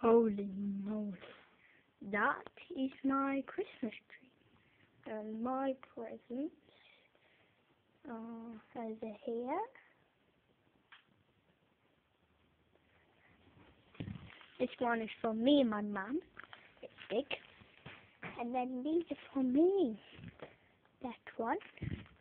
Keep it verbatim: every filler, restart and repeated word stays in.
Holy moly. That is my Christmas tree. And my presents are over here. This one is for me and my mum. It's big. And then these are for me. That one.